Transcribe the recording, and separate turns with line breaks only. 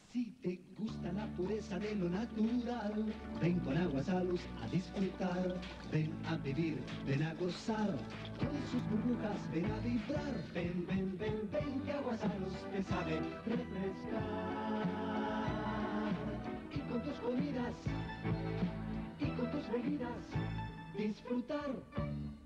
Si te gusta la pureza de lo natural, ven con Aguasalus a disfrutar. Ven a vivir, ven a gozar, con sus burbujas ven a vibrar. Ven, ven, ven, ven, que Aguasalus te sabe refrescar. Y con tus comidas, y con tus bebidas, disfrutar.